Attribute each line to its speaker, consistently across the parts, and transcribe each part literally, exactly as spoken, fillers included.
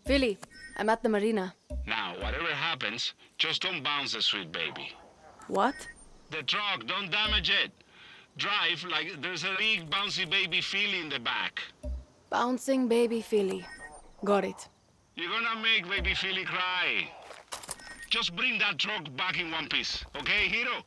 Speaker 1: Philly, I'm at the marina.
Speaker 2: Now, whatever happens, just don't bounce the sweet baby.
Speaker 1: What?
Speaker 2: The truck, don't damage it. Drive like there's a big bouncy baby Philly in the back.
Speaker 1: Bouncing baby Philly. Got it.
Speaker 2: You're gonna make baby Philly cry. Just bring that truck back in one piece, okay, Hiro?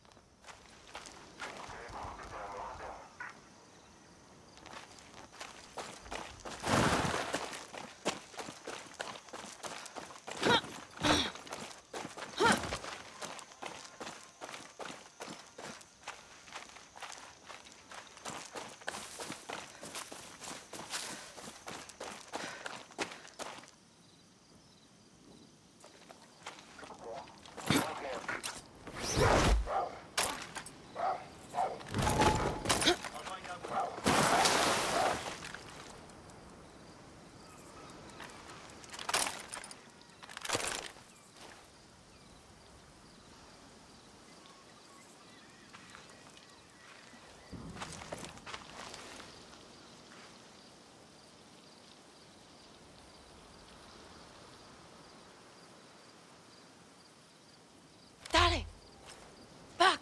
Speaker 1: Dale! Back!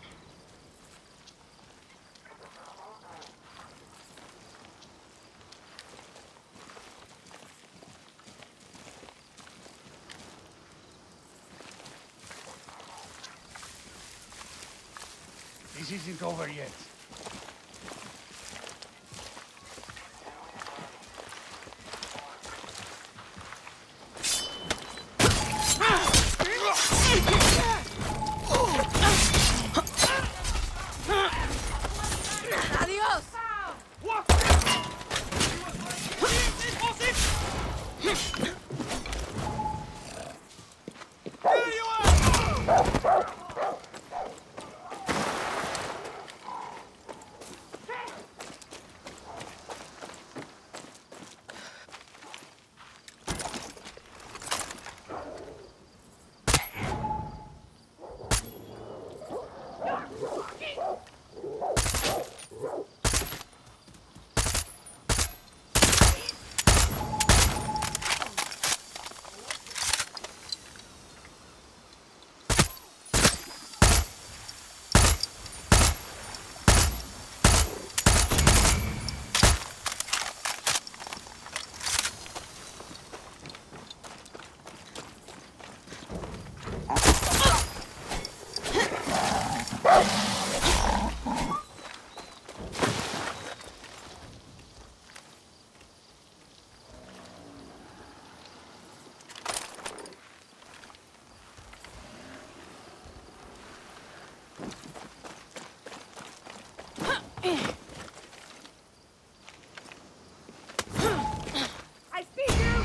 Speaker 3: This isn't over yet.
Speaker 1: Adios! I see you!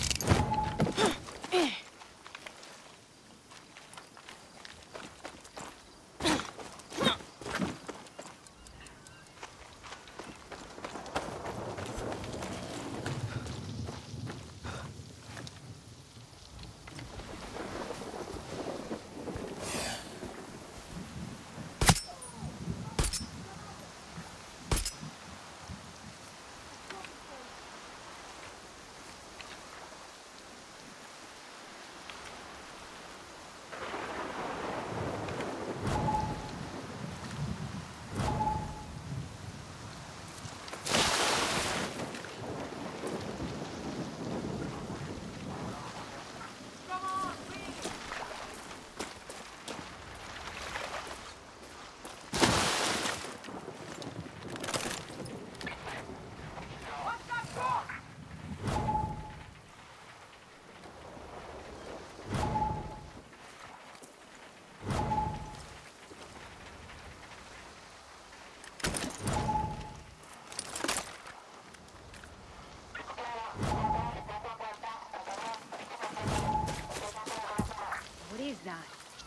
Speaker 4: that?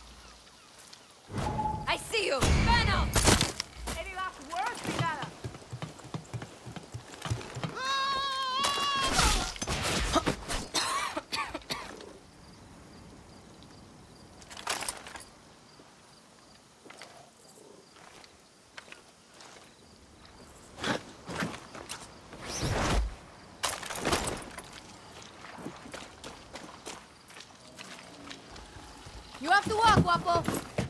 Speaker 4: I see you! Venom!
Speaker 5: Any last words, Yara?
Speaker 4: luck, guapo.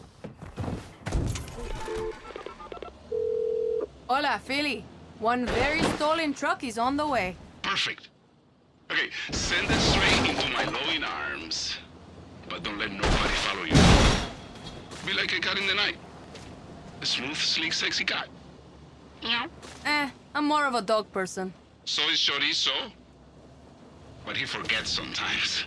Speaker 1: Hola, Philly. One very stolen truck is on the way.
Speaker 2: Perfect. Okay, send it straight into my loving arms. But don't let nobody follow you. Be like a cat in the night. A smooth, sleek, sexy cat. Yeah.
Speaker 1: Eh, I'm more of a dog person.
Speaker 2: So is Chorizo. But he forgets sometimes.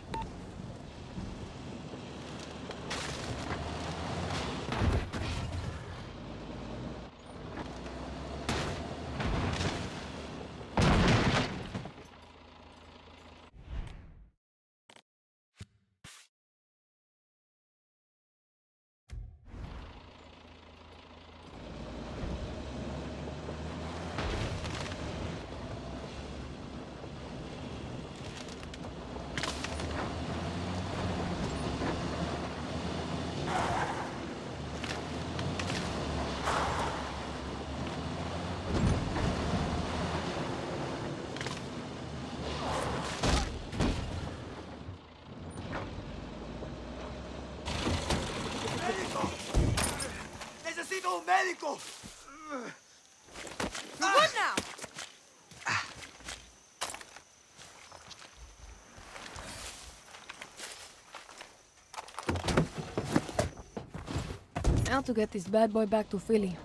Speaker 3: ¡Necesito un médico!
Speaker 4: You're good now.
Speaker 1: Now to get this bad boy back to Philly.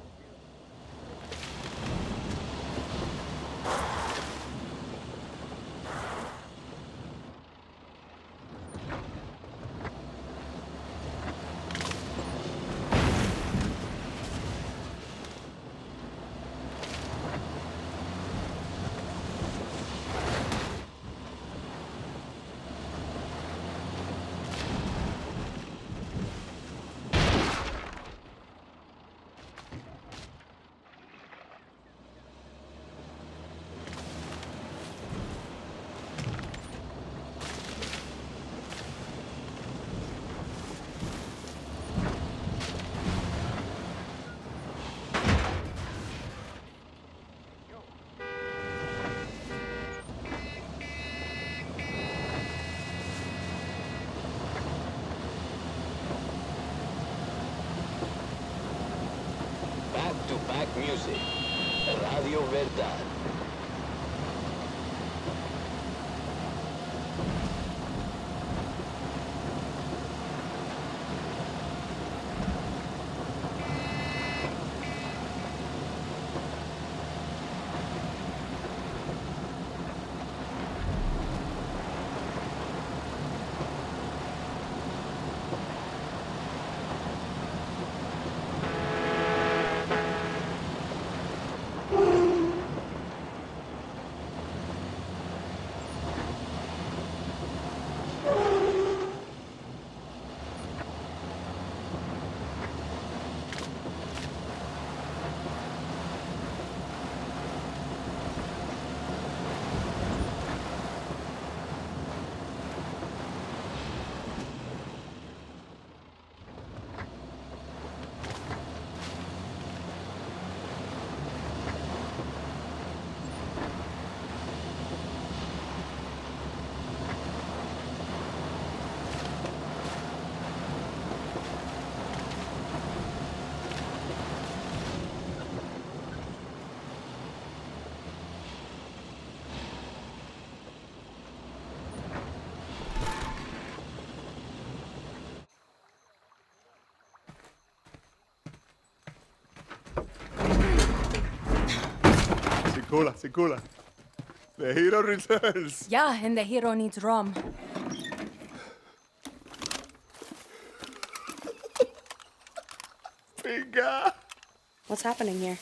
Speaker 6: Back-to-back music. Radio Verdad.
Speaker 7: Circula, circula. The hero returns.
Speaker 1: Yeah, and the hero needs rum.
Speaker 7: Pinga.
Speaker 1: What's happening here?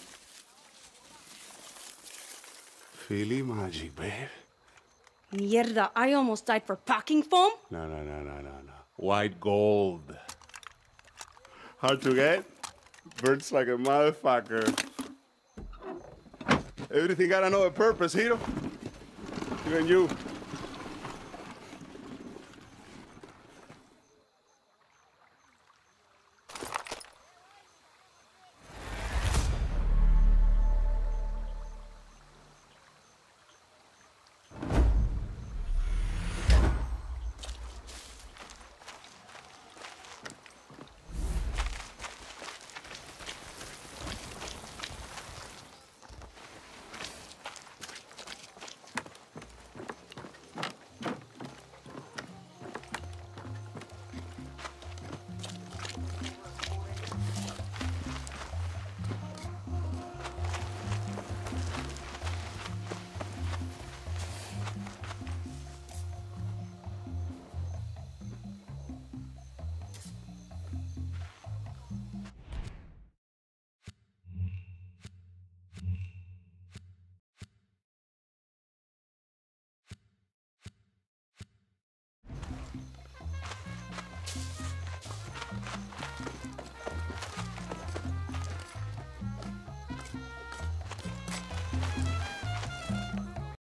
Speaker 7: Philly magic, babe.
Speaker 1: Mierda, I almost died for packing foam?
Speaker 7: No, no, no, no, no, no. White gold. Hard to get? Burns like a motherfucker. Everything got another purpose, hero. Even you.